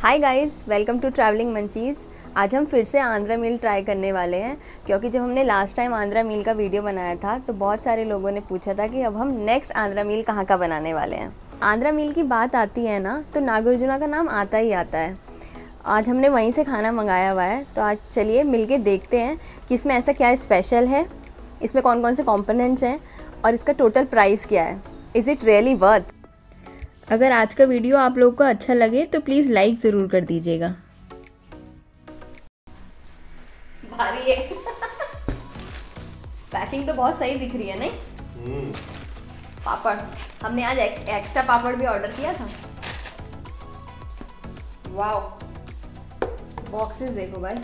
Hi guys, welcome to Travelling Munchies. आज हम फिर से आंध्रा मील ट्राई करने वाले हैं, क्योंकि जब हमने लास्ट टाइम आंध्रा मील का वीडियो बनाया था तो बहुत सारे लोगों ने पूछा था कि अब हम नेक्स्ट आंध्रा मील कहाँ का बनाने वाले हैं। आंध्रा मील की बात आती है ना तो नागार्जुना का नाम आता ही आता है। आज हमने वहीं से खाना मंगाया हुआ है, तो आज चलिए मिल के देखते हैं कि इसमें ऐसा क्या स्पेशल है, इसमें कौन कौन से कॉम्पोनेंट्स हैं और इसका टोटल प्राइस क्या है। Is it really worth? अगर आज का वीडियो आप लोगों को अच्छा लगे तो प्लीज़ लाइक ज़रूर कर दीजिएगा। भारी है। पैकिंग तो बहुत सही दिख रही है नहीं? पापड़ हमने आज एक्स्ट्रा पापड़ भी ऑर्डर किया था। वाओ, बॉक्सेस देखो भाई।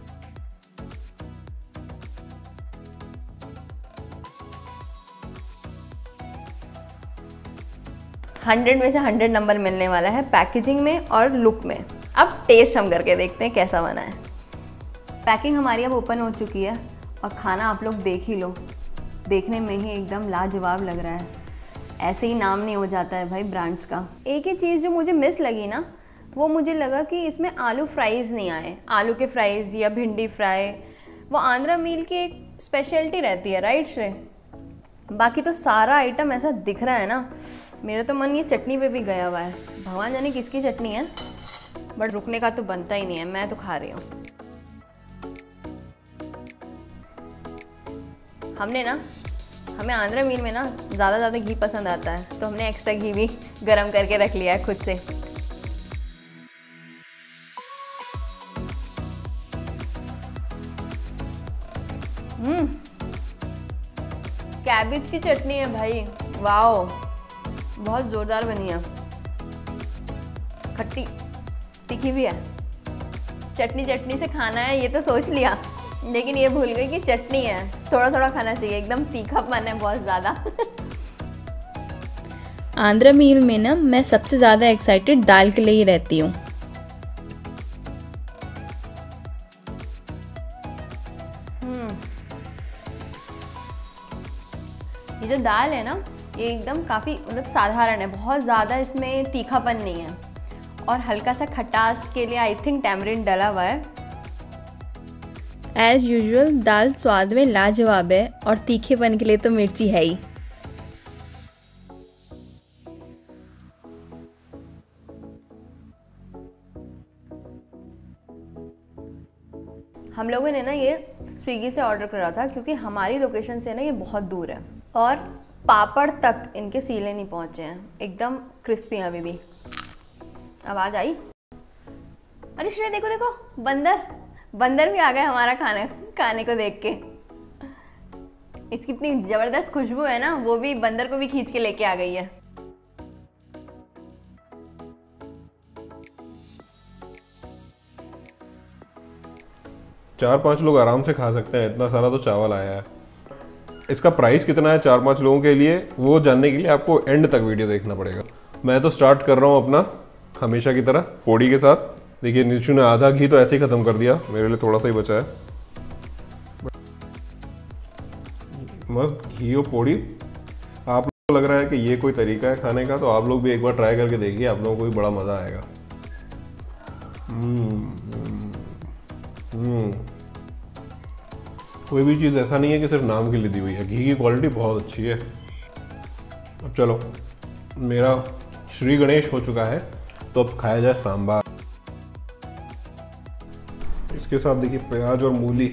हंड्रेड में से 100 नंबर मिलने वाला है पैकेजिंग में और लुक में। अब टेस्ट हम करके देखते हैं कैसा बना है। पैकिंग हमारी अब ओपन हो चुकी है और खाना आप लोग देख ही लो, देखने में ही एकदम लाजवाब लग रहा है। ऐसे ही नाम नहीं हो जाता है भाई ब्रांड्स का। एक ही चीज़ जो मुझे मिस लगी ना, वो मुझे लगा कि इसमें आलू फ्राइज़ नहीं आए। आलू के फ्राइज़ या भिंडी फ्राई, वो आंध्रा मील की एक स्पेशलिटी रहती है, राइट श्रेय? बाकी तो सारा आइटम ऐसा दिख रहा है ना, मेरा तो मन ये चटनी पे भी गया हुआ है। भगवान जाने किसकी चटनी है, बट रुकने का तो बनता ही नहीं है। मैं तो खा रही हूँ। हमें आंध्रा मील में ना ज़्यादा घी पसंद आता है, तो हमने एक्स्ट्रा घी भी गरम करके रख लिया है खुद से। कैबेज की चटनी है भाई, वाओ, बहुत ज़ोरदार बनी है। खट्टी तीखी भी है। चटनी से खाना है ये तो सोच लिया, लेकिन ये भूल गई कि चटनी है। थोड़ा थोड़ा खाना चाहिए, एकदम तीखापन है बहुत ज़्यादा। आंध्रा मील में ना मैं सबसे ज़्यादा एक्साइटेड दाल के लिए ही रहती हूँ। ये जो दाल है ना, ये एकदम काफ़ी मतलब साधारण है, बहुत ज़्यादा इसमें तीखापन नहीं है और हल्का सा खटास के लिए आई थिंक टैमरिंड डला हुआ है। एज यूजुअल दाल स्वाद में लाजवाब है और तीखेपन के लिए तो मिर्ची है ही। हम लोगों ने ना ये स्विगी से ऑर्डर करा था, क्योंकि हमारी लोकेशन से ना ये बहुत दूर है और पापड़ तक इनके सीले नहीं पहुंचे हैं, एकदम क्रिस्पी हैं अभी भी। आवाज आई? अरे श्रेय देखो देखो, बंदर भी आ गया हमारा खाने को देख के। इसकी इतनी जबरदस्त खुशबू है ना, वो भी बंदर को भी खींच के लेके आ गई है। चार 5 लोग आराम से खा सकते हैं, इतना सारा तो चावल आया है। इसका प्राइस कितना है 4-5 लोगों के लिए, वो जानने के लिए आपको एंड तक वीडियो देखना पड़ेगा। मैं तो स्टार्ट कर रहा हूँ अपना हमेशा की तरह पोड़ी के साथ। देखिए निशु ने आधा घी तो ऐसे ही खत्म कर दिया, मेरे लिए थोड़ा सा ही बचा है। मस्त घी और पोड़ी। आप लोगों को लग रहा है कि ये कोई तरीका है खाने का, तो आप लोग भी एक बार ट्राई करके देखिए, आप लोगों को भी बड़ा मजा आएगा। कोई भी चीज़ ऐसा नहीं है कि सिर्फ नाम के लिए दी हुई है। घी की क्वालिटी बहुत अच्छी है। अब चलो, मेरा श्री गणेश हो चुका है, तो अब खाया जाए सांबार। इसके साथ देखिए प्याज और मूली।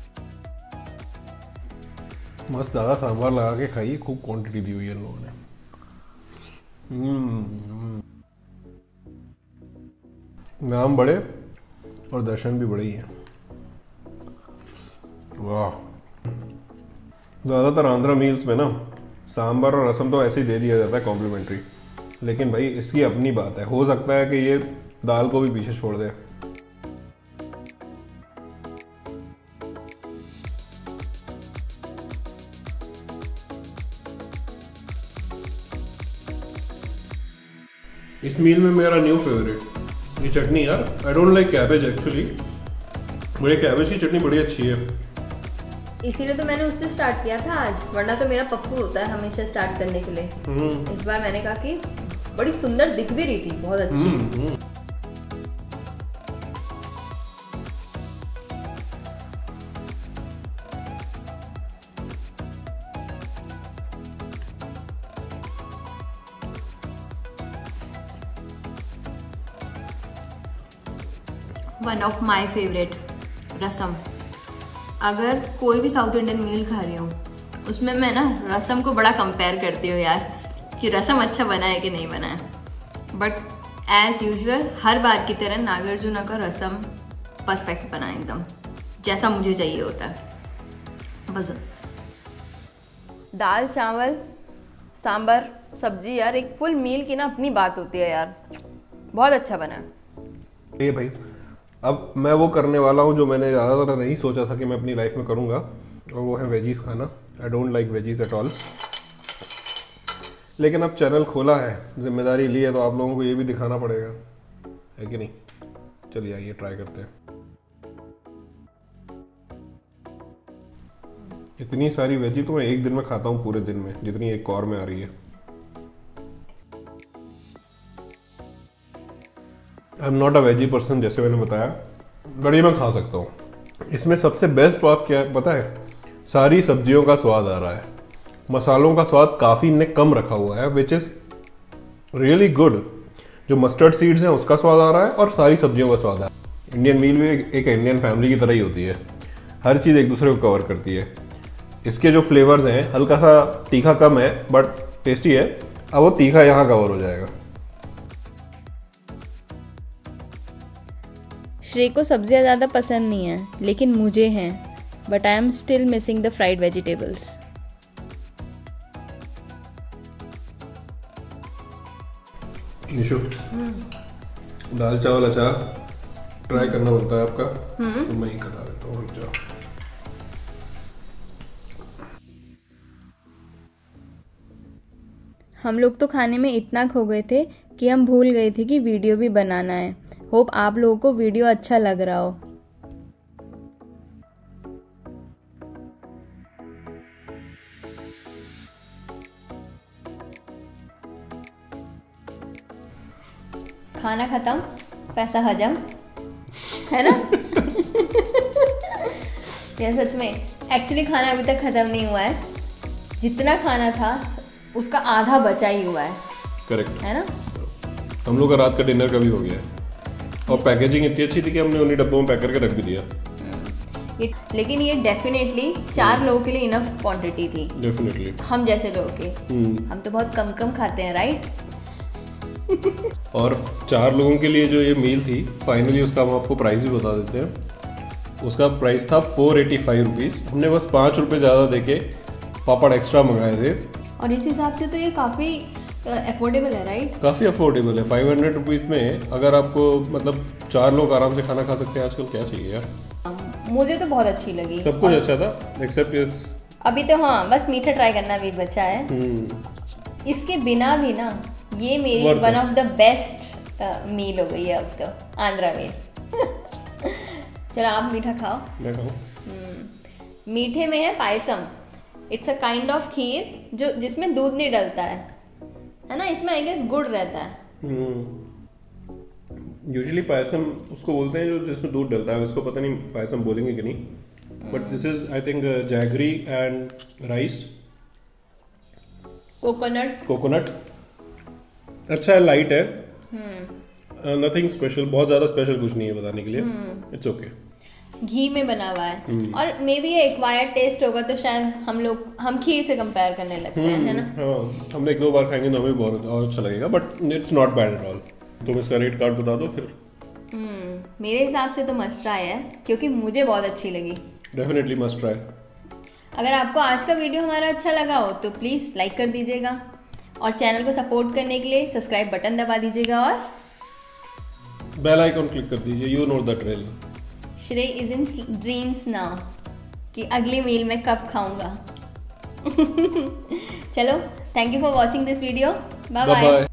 मस्त ज़्यादा सांबार लगा के खाइए, खूब क्वांटिटी दी हुई है इन लोगों ने। नाम बड़े और दर्शन भी बड़े ही हैं। वाह, ज़्यादातर आंध्रा मील्स में ना सांभर और रसम तो ऐसे ही दे दिया जाता है कॉम्प्लीमेंट्री, लेकिन भाई इसकी अपनी बात है। हो सकता है कि ये दाल को भी पीछे छोड़ दे। इस मील में मेरा न्यू फेवरेट ये चटनी यार। I don't like cabbage actually, मुझे कैबेज की चटनी बड़ी अच्छी है, इसीलिए तो मैंने उससे स्टार्ट किया था आज, वरना तो मेरा पप्पू होता है हमेशा स्टार्ट करने के लिए। इस बार मैंने कहा कि बड़ी सुंदर दिख भी रही थी, बहुत अच्छी। One of my favourite rasam. अगर कोई भी साउथ इंडियन मील खा रही हूँ उसमें मैं ना रसम को बड़ा कंपेयर करती हूँ यार, कि रसम अच्छा बना है कि नहीं बना है। बट एज यूजुअल हर बार की तरह नागार्जुन का रसम परफेक्ट बना है, एकदम जैसा मुझे चाहिए होता है। बस दाल चावल सांबर सब्जी यार, एक फुल मील की ना अपनी बात होती है यार, बहुत अच्छा बना है। ये भाई अब मैं वो करने वाला हूँ जो मैंने ज़्यादातर नहीं सोचा था कि मैं अपनी लाइफ में करूँगा, और वो है वेजीज खाना। I don't like veggies at all, लेकिन अब चैनल खोला है, जिम्मेदारी ली है, तो आप लोगों को ये भी दिखाना पड़ेगा, है कि नहीं। चलिए आइए ट्राई करते हैं। इतनी सारी वेजी तो मैं एक दिन में खाता हूँ पूरे दिन में, जितनी एक कौर में आ रही है। I am not a veggie person जैसे मैंने बताया, बट ये मैं खा सकता हूँ। इसमें सबसे बेस्ट बात क्या है पता है, सारी सब्जियों का स्वाद आ रहा है, मसालों का स्वाद काफ़ी ने कम रखा हुआ है, विच इज़ रियली गुड। जो मस्टर्ड सीड्स हैं उसका स्वाद आ रहा है और सारी सब्जियों का स्वाद आ रहा है। इंडियन मील भी एक इंडियन फैमिली की तरह ही होती है, हर चीज़ एक दूसरे को कवर करती है। इसके जो फ्लेवर्स हैं हल्का सा तीखा कम है बट टेस्टी है, अब वो तीखा यहाँ कवर हो जाएगा। श्रेय को सब्जियां ज़्यादा पसंद नहीं है लेकिन मुझे हैं, but I am still missing the fried vegetables. Nishu, दाल चावल अचार ट्राई करना बनता है आपका, तो मैं ही करा देता हूँ, रुक जाओ। हम लोग तो खाने में इतना खो गए थे कि हम भूल गए थे कि वीडियो भी बनाना है। होप आप लोगों को वीडियो अच्छा लग रहा हो। खाना खत्म, पैसा हजम, है ना। ये सच में एक्चुअली खाना अभी तक खत्म नहीं हुआ है, जितना खाना था उसका आधा बचा ही हुआ है। करेक्ट है ना। हम लोग का रात का डिनर का भी हो गया है, और पैकेजिंग इतनी अच्छी थी कि हमने उन्हीं डब्बों में पैक करके रख भी दिया। लेकिन ये डेफिनेटली 4 लोगों के लिए इनफ क्वांटिटी थी, डेफिनेटली हम जैसे लोगों के। हम तो बहुत कम कम खाते हैं, राइट। और 4 लोगों के लिए जो ये मील थी, फाइनली उसका हम आपको प्राइस भी बता देते हैं। उसका प्राइस था 485 रुपीज़। हमने बस 5 रुपये ज़्यादा देके पापड़ एक्स्ट्रा मंगाए थे, और इस हिसाब से तो ये काफ़ी अफोर्डेबल है, राइट। काफ़ी अफोर्डेबल है। 500 रुपीज़ में अगर आपको मतलब 4 लोग आराम से खाना खा सकते हैं आजकल, क्या चाहिए यार। मुझे तो बहुत अच्छी लगी, सब कुछ अच्छा था एक्सेप्ट यस। अभी तो हाँ बस मीठा ट्राई करना भी बचा है। इसके बिना भी ना ये मेरी one of the best meal हो गई है अब तो, आंध्रा मील। चलो आप मीठा खाओ। मैं खाऊं। मीठे में है payasam. It's a kind of kheer जो जिसमें दूध नहीं डलता है ना। इसमें आई गेस गुड़ रहता है। यूजुअली पायसम उसको बोलते हैं जो जिसमें दूध डलता है, उसको पता नहीं पायसम बोलेंगे कि नहीं, but this is I think jaggery and rice, coconut. अच्छा है, लाइट है, नथिंग स्पेशल, बहुत ज्यादा स्पेशल कुछ नहीं है बताने के लिए। It's okay. घी में बना हुआ है और मे बी ये एक्वायर्ड टेस्ट होगा तो शायद हम खीर से कंपेयर करने लगते हैं, है ना। हाँ, हम 1-2 बार खाएंगे तो हमें बहुत और अच्छा लगेगा, but it's not bad at all. तुम इसका रेट कार्ड बता दो फिर। मेरे हिसाब से तो मस्ट ट्राई है, क्योंकि मुझे बहुत अच्छी लगी। Definitely must try. अगर आपको आज का वीडियो हमारा अच्छा लगा हो तो प्लीज़ लाइक कर दीजिएगा, और चैनल को सपोर्ट करने के लिए सब्सक्राइब बटन दबा दीजिएगा और बेल आइकन क्लिक कर दीजिए। You know the drill. Shrey is in dreams now कि अगली मील में कब खाऊंगा। चलो, thank you for watching this video. Bye bye.